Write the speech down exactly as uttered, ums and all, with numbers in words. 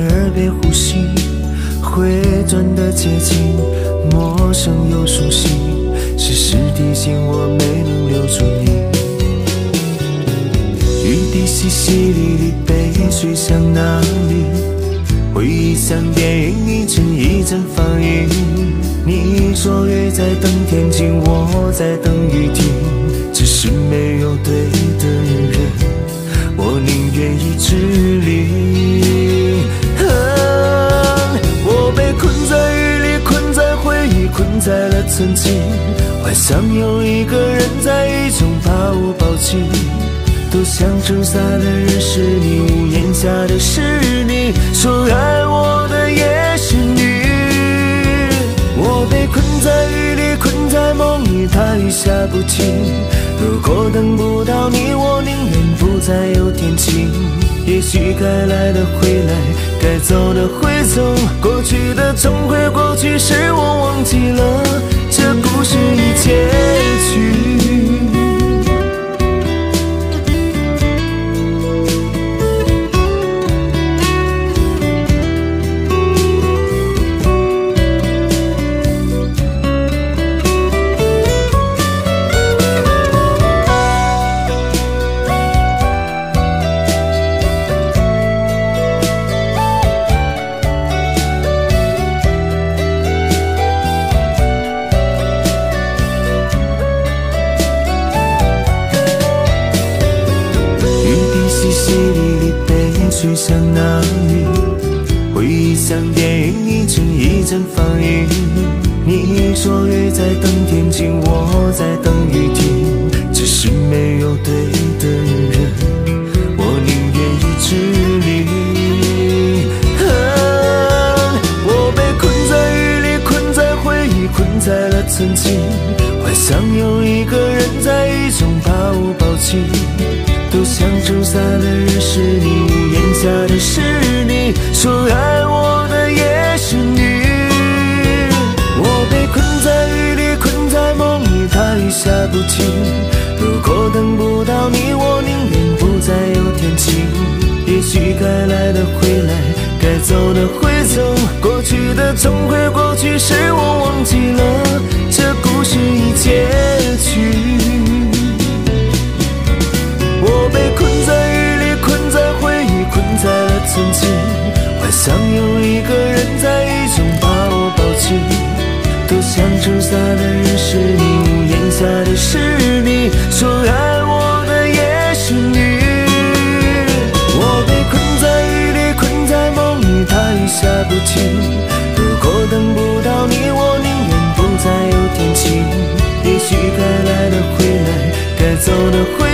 耳边呼吸，回转的街景，陌生又熟悉，时时提醒我没能留住你。雨滴淅淅沥沥，被吹向哪里？回忆像电影，一帧一帧放映。你说约在等天晴，我在等雨停，只是没有对的人，我宁愿一直淋。啊，我被困在雨里，困在回忆，困在了曾经，幻想有一个人在雨中把我抱紧。多想撑伞的人是你，屋檐下的是你，说爱我的也是你。我被困在雨里，困在梦里，大雨下不停。如果等不到你，我宁愿不再有天晴。也许该来的会来，该走的会走，过去的总会过去，是我忘记了这故事已结局。去向哪里？回忆像电影，一帧一帧放映。你说约在等天晴，我在等雨停，只是没有对的人，我宁愿一直淋。啊，我被困在雨里，困在回忆，困在了曾经，幻想有一个人在雨中把我抱紧。多想撑伞的人是你，屋檐下的是你，说爱我的也是你。我被困在雨里，困在梦里，大雨下不停。如果等不到你，我宁愿不再有天晴。也许该来的会来，该走的会走，过去的总会过去，是我忘记了这故事已结局。我被困在雨里，困在回忆，困在了曾经，幻想有一个人在雨中把我抱紧。多想撑伞的人是你，屋檐下的是你，说爱我的也是你。我被困在雨里，困在梦里，大雨下不停。如果等不到你，我宁愿不再有天晴。也许该来的会来，该走的会